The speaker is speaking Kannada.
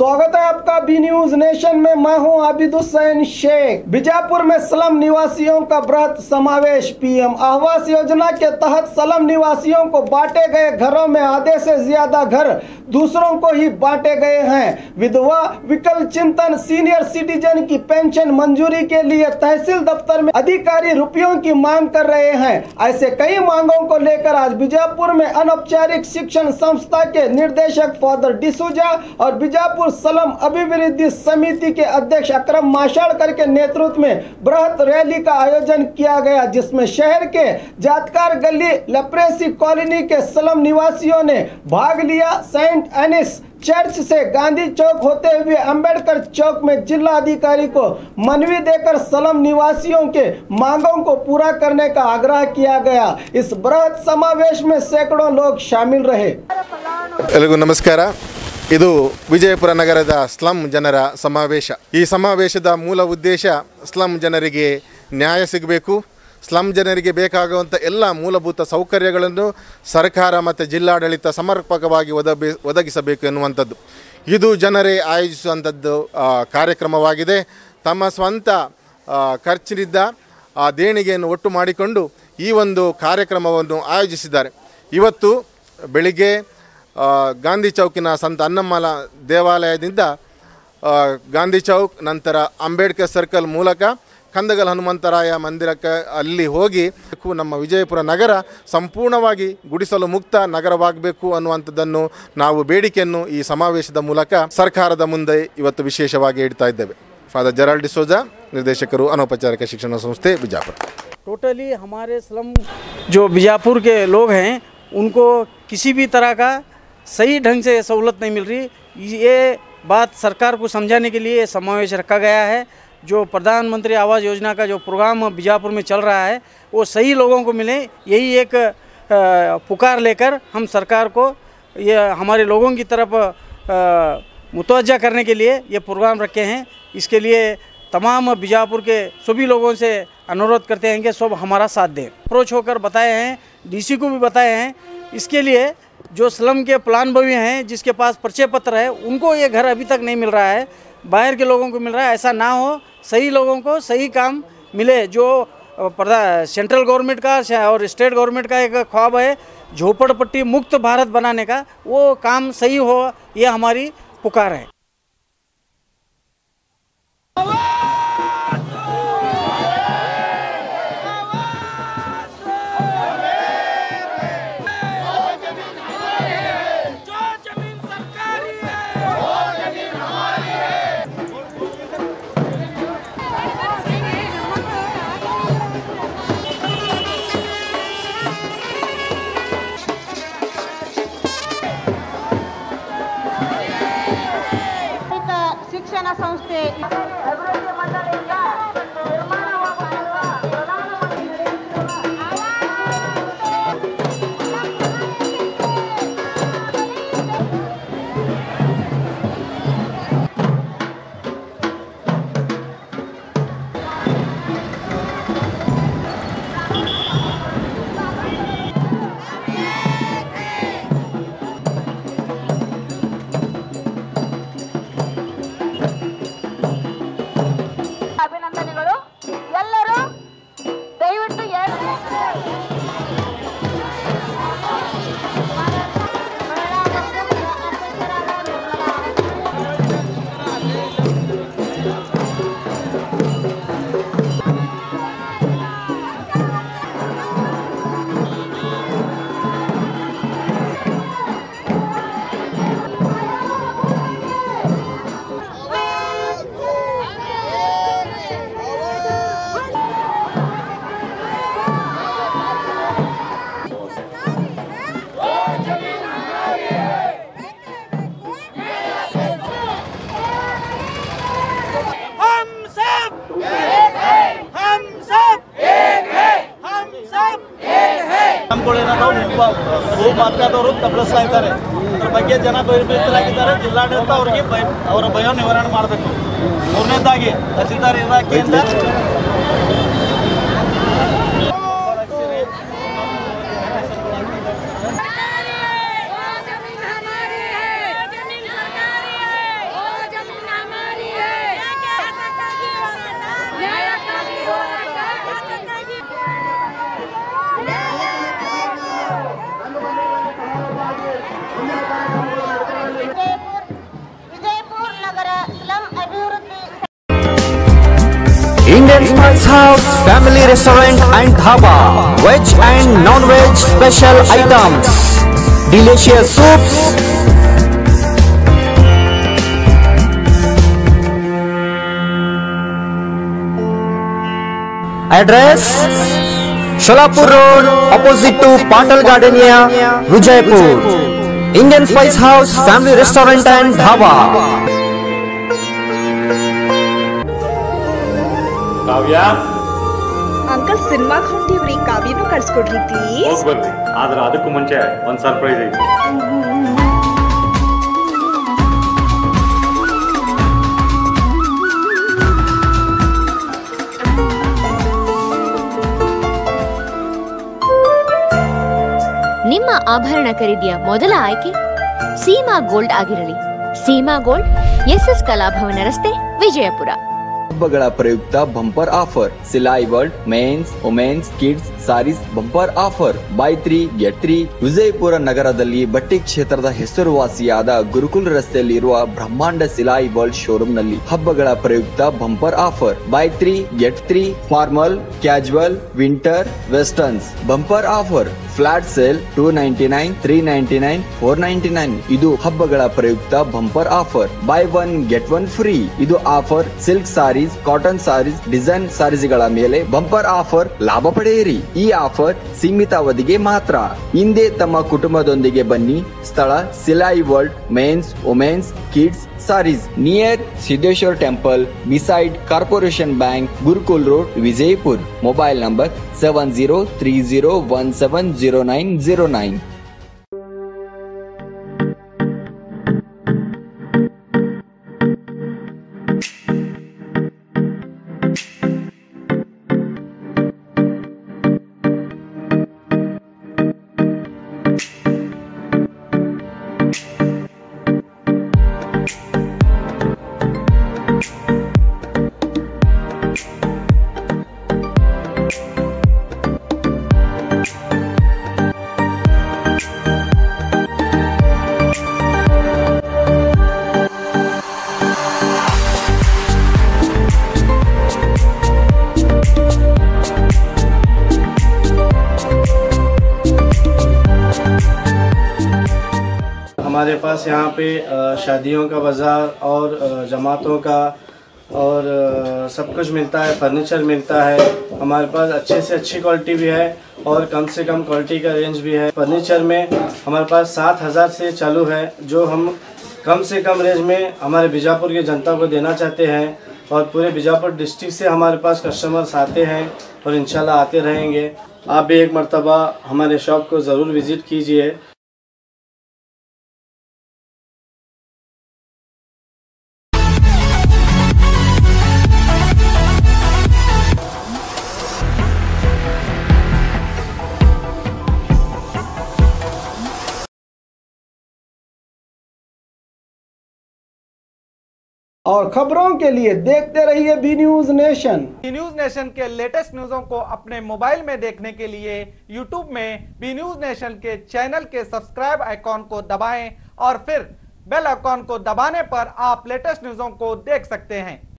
स्वागत है आपका बी न्यूज नेशन में। मैं हूं आबिद हुसैन शेख। बीजापुर में स्लम निवासियों का बृहद समावेश। पीएम आवास योजना के तहत स्लम निवासियों को बांटे गए घरों में आधे से ज्यादा घर दूसरों को ही बांटे गए हैं। विधवा विकल चिंतन सीनियर सिटीजन की पेंशन मंजूरी के लिए तहसील दफ्तर में अधिकारी रुपयों की मांग कर रहे हैं। ऐसे कई मांगों को लेकर आज बीजापुर में अनौपचारिक शिक्षण संस्था के निर्देशक फादर डिसूजा और बीजापुर स्लम अभिवृद्धि समिति के अध्यक्ष अकरम माशाड़कर के नेतृत्व में बृहद रैली का आयोजन किया गया, जिसमें शहर के जातकार गली लेप्रेसी कॉलोनी के स्लम निवासियों ने भाग लिया। सेंट एनिस चर्च से गांधी चौक होते हुए अंबेडकर चौक में जिला अधिकारी को मनवी देकर स्लम निवासियों के मांगों को पूरा करने का आग्रह किया गया। इस बृहद समावेश में सैकड़ों लोग शामिल रहे। एल्रिगू नमस्कार। ಇದು ವಿಜಯಪುರ ನಗರದ ಸ್ಲಂ ಜನರ ಸಮಾವೇಶ। ಈ ಸಮಾವೇಶದ ಮೂಲ ಉದ್ದೇಶ ಸ್ಲಂ ಜನರಿಗೆ ನ್ಯಾಯ ಸಿಗಬೇಕು, ಸ್ಲಂ ಜನರಿಗೆ ಬೇಕಾಗುವಂಥ ಎಲ್ಲ ಮೂಲಭೂತ ಸೌಕರ್ಯಗಳನ್ನು ಸರ್ಕಾರ ಮತ್ತು ಜಿಲ್ಲಾಡಳಿತ ಸಮರ್ಪಕವಾಗಿ ಒದಗಿಸಬೇಕು ಎನ್ನುವಂಥದ್ದು। ಇದು ಜನರೇ ಆಯೋಜಿಸುವಂಥದ್ದು ಕಾರ್ಯಕ್ರಮವಾಗಿದೆ। ತಮ್ಮ ಸ್ವಂತ ಖರ್ಚಿನಿಂದ ಆ ದೇಣಿಗೆಯನ್ನು ಒಟ್ಟು ಮಾಡಿಕೊಂಡು ಈ ಒಂದು ಕಾರ್ಯಕ್ರಮವನ್ನು ಆಯೋಜಿಸಿದ್ದಾರೆ। ಇವತ್ತು ಬೆಳಿಗ್ಗೆ ಗಾಂಧಿ ಚೌಕಿನ ಸಂತ ಅನ್ನಮ್ಮಲ ದೇವಾಲಯದಿಂದ ಗಾಂಧಿ ಚೌಕ್ ನಂತರ ಅಂಬೇಡ್ಕರ್ ಸರ್ಕಲ್ ಮೂಲಕ ಕಂದಗಲ್ ಹನುಮಂತರಾಯ ಮಂದಿರಕ್ಕೆ ಅಲ್ಲಿ ಹೋಗಿ ನಮ್ಮ ವಿಜಯಪುರ ನಗರ ಸಂಪೂರ್ಣವಾಗಿ ಗುಡಿಸಲು ಮುಕ್ತ ನಗರವಾಗಬೇಕು ಅನ್ನುವಂಥದ್ದನ್ನು ನಾವು ಬೇಡಿಕೆಯನ್ನು ಈ ಸಮಾವೇಶದ ಮೂಲಕ ಸರ್ಕಾರದ ಮುಂದೆ ಇವತ್ತು ವಿಶೇಷವಾಗಿ ಇಡ್ತಾ ಇದ್ದೇವೆ। फादर जेराल्ड डिसोजा, निर्देशकರು अनौपचारिक शिक्षण संस्थे बीजापुर। टोटली हमारे स्लम जो बीजापुर के लोग हैं उनको किसी भी तरह का सही ढंग से सहूलत नहीं मिल रही। ये बात सरकार को समझाने के लिए समावेश रखा गया है। जो प्रधानमंत्री आवास योजना का जो प्रोग्राम बीजापुर में चल रहा है वो सही लोगों को मिले, यही एक पुकार लेकर हम सरकार को ये हमारे लोगों की तरफ मुतवज्जा करने के लिए ये प्रोग्राम रखे हैं। इसके लिए तमाम बीजापुर के सभी लोगों से अनुरोध करते हैं कि सब हमारा साथ दें। अप्रोच होकर बताए हैं, डीसी को भी बताए हैं। इसके लिए जो स्लम के प्लानभवी हैं जिसके पास परिचय पत्र है उनको ये घर अभी तक नहीं मिल रहा है, बाहर के लोगों को मिल रहा है। ऐसा ना हो, सही लोगों को सही काम मिले। जो सेंट्रल गवर्नमेंट का और स्टेट गवर्नमेंट का एक ख्वाब है झोपड़पट्टी मुक्त भारत बनाने का, वो काम सही हो, ये हमारी पुकार है। ಶಿಕ್ಷಣ ಸಂಸ್ಥೆ ಅಭಿವೃದ್ಧಿ ಮಂಡಳಿಯಿಂದ ನಿರ್ಮಾಣವಾಗುತ್ತಿರುವ ಪ್ರಧಾನಮಂತ್ರಿ ಅಭಿನಂದನೆಗಳು। ಎಲ್ಲರೂ ದಯವಿಟ್ಟು ಭೂಮಾಫಿಯಾದವರು ತಬ್ಬಿಸ್ತಾ ಇದ್ದಾರೆ। ಅದ್ರ ಬಗ್ಗೆ ಜನ ಭಯಭೀತರಾಗಿದ್ದಾರೆ। ಜಿಲ್ಲಾಡಳಿತ ಅವರಿಗೆ ಅವರ ಭಯ ನಿವಾರಣೆ ಮಾಡಬೇಕು। ಮೂರನೇದಾಗಿ ತಹಸೀಲ್ದಾರ್ ಇಲಾಖೆಯಿಂದ Indian Spice House Family Restaurant and Dhaba. Veg and non-veg special items. Delicious soups. Address: Sholapur Road, opposite to Patal Gardenia, Vijaypur. Indian Spice House Family Restaurant and Dhaba. Kavya, uncle cinema ಹೊಂಟಿವ್ರಿ, ಕಾವ್ಯನು ಕಳ್ಸ್ಕೊಡ್ರಿ ಪ್ಲೀಸ್. ಹೋಗ್ ಬರ್ರಿ. ಆದ್ರೆ ಅದಕ್ಕೂ ಮುಂಚೆ ಒಂದ್ ಸರ್ಪ್ರೈಸ್ ಐತಿ. ನಿಮ್ಮ ಆಭರಣ ಖರೀದಿಯ ಮೊದಲ ಆಯ್ಕೆ ಸೀಮಾ ಗೋಲ್ಡ್ ಆಗಿರಲಿ. ಸೀಮಾ ಗೋಲ್ಡ್, ಎಸ್ಎಸ್ ಕಲಾಭವನ ರಸ್ತೆ, ವಿಜಯಪುರ. ಹಬ್ಬಗಳ ಪ್ರಯುಕ್ತ bumper offer. Silai world men's, women's, kids sarees bumper offer. Buy 3 get 3. Vijayapura ನಗರದಲ್ಲಿ ಬಟ್ಟೆ ಕ್ಷೇತ್ರದ ಹೆಸರುವಾಸಿಯಾದ ಗುರುಕುಲ್ ರಸ್ತೆಯಲ್ಲಿ ಇರುವ ಬ್ರಹ್ಮಾಂಡ ಸಿಲಾಯಿ ವರ್ಲ್ಡ್ ಶೋರೂಮ್ ನಲ್ಲಿ ಹಬ್ಬಗಳ ಪ್ರಯುಕ್ತ bumper offer. Buy 3 get 3. Formal, casual, winter, westerns bumper offer. Flat sale 299, 399, 499. ಇದು ಹಬ್ಬಗಳ ಪ್ರಯುಕ್ತ bumper offer. Buy 1 get 1 free. ಇದು offer silk sarees, cotton sarees, design ಸಾರೀಸ್ಗಳ ಮೇಲೆ ಬಂಪರ್ ಆಫರ್ ಲಾಭ ಪಡೆಯಿರಿ. ಈ ಆಫರ್ ಸೀಮಿತ ಅವಧಿಗೆ ಮಾತ್ರ. ಹಿಂದೆ ತಮ್ಮ ಕುಟುಂಬದೊಂದಿಗೆ ಬನ್ನಿ. ಸ್ಥಳ Silai world men's, women's, kids sarees, near Siddheshwar temple, beside corporation bank, Gurukul road, Vijayapur. Mobile number 7030170909. हमारे पास यहाँ पे शादियों का बाज़ार और जमातों का और सब कुछ मिलता है। फर्नीचर मिलता है हमारे पास। अच्छे से अच्छी क्वालिटी भी है और कम से कम क्वालिटी का रेंज भी है। फर्नीचर में हमारे पास 7,000 से चालू है, जो हम कम से कम रेंज में हमारे बीजापुर की जनता को देना चाहते हैं। और पूरे बीजापुर डिस्ट्रिक्ट से हमारे पास कस्टमर्स आते हैं और इंशाल्लाह आते रहेंगे। आप भी एक मर्तबा हमारे शॉप को ज़रूर विज़िट कीजिए। और खबरों के लिए देखते रहिए B news nation. B news nation के लेटेस्ट न्यूज़ों को अपने मोबाइल में देखने के लिए यूट्यूब में बी न्यूज नेशन के चैनल के सब्सक्राइब आइकॉन को दबाएं और फिर बेल आइकॉन को दबाने पर आप लेटेस्ट न्यूज़ों को देख सकते हैं।